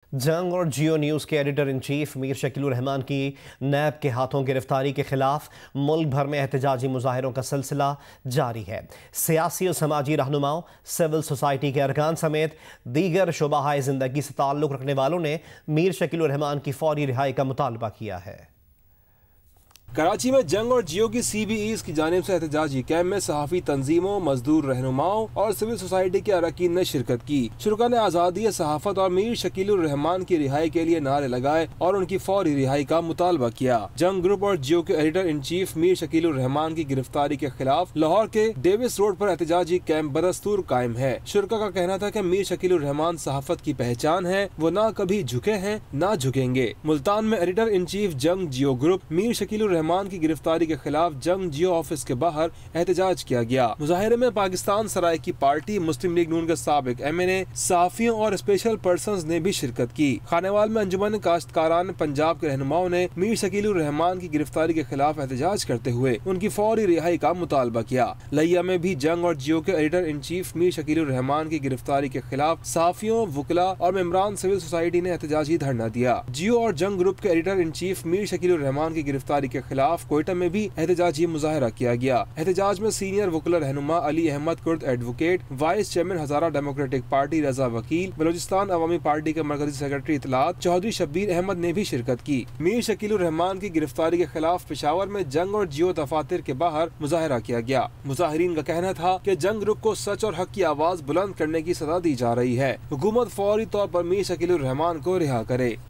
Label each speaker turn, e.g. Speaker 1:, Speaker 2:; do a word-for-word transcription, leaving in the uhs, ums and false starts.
Speaker 1: जंग और Geo News के editor in chief Mir Shakilur Rahman की नैब के हाथों गिरफ्तारी के खिलाफ मुल्क भर में एहतजाजी मुजाहिरों का सिलसिला जारी है। सियासी और समाजी रहनुमाओं, सिविल सोसाइटी के अरकान समेत दीगर शोबाहाए जिंदगी से ताल्लुक़ रखने वालों ने मीर शकीलुर रहमान की फौरी रिहाई का मुतालबा किया है।
Speaker 2: कराची में जंग और जियो की सी बी ईज़ की जानिब से एहतजाजी कैंप में सहाफ़ी तंजीमों, मजदूर रहनुमाओं और सिविल सोसाइटी के अरकान ने शिरकत की। शुरा ने आज़ादी सहाफ़त और मीर शकीलुर रहमान की रिहाई के लिए नारे लगाए और उनकी फौरी रिहाई का मुतालबा किया। जंग ग्रुप और जियो के editor in chief Mir Shakilur Rahman की गिरफ्तारी के खिलाफ लाहौर के डेविस रोड पर एहतजाजी कैंप बदस्तूर कायम है। शुरा का कहना था कि मीर शकीलुर रहमान सहाफ़त की पहचान है, वो न कभी झुके हैं न झुकेंगे। मुल्तान में editor in chief Jang Geo group Mir Shakilur Rahman की गिरफ्तारी के खिलाफ जंग जियो ऑफिस के बाहर एहतजाज किया गया। मुजाहिरे में पाकिस्तान सराय की पार्टी, मुस्लिम लीग नून के साबिक एम एन ए, सहाफियों और स्पेशल पर्संस ने भी शिरकत की। खानेवाल में अंजुमन काश्तकारान पंजाब के रहनुमाओं ने मीर शकीलुर रहमान की गिरफ्तारी के खिलाफ एहतजाज करते हुए उनकी फौरी रिहाई का मुतालबा किया। लिया में भी जंग और जियो के editor in chief Mir Shakilur Rahman की गिरफ्तारी के खिलाफ सहाफियों, वुकला और मेम्बरान सिविल सोसाइटी ने एहतजाजी धरना दिया। जियो और जंग ग्रुप के editor in chief Mir Shakilur Rahman की गिरफ्तारी के खिलाफ कोयटा में भी एहतजाजी मुजाहरा किया गया। एहतजाज में सीनियर वुकला रहनुमा Ali Ahmad Kurd advocate, vice chairman Hazara Democratic Party Raza वकील, बलोचिस्तान अवामी पार्टी के मरकजी सेक्रेटरी इतलात चौधरी शब्बीर अहमद ने भी शिरकत की। मीर शकीलुर रहमान की गिरफ्तारी के खिलाफ पेशावर में जंग और जियो दफातर के बाहर मुजाहरा किया गया। मुजाहिरीन का कहना था कि जंग ग्रुप को सच और हक की आवाज बुलंद करने की सदा दी जा रही है। हुकूमत फौरी तौर पर मीर शकीलुर रहमान को रिहा करे।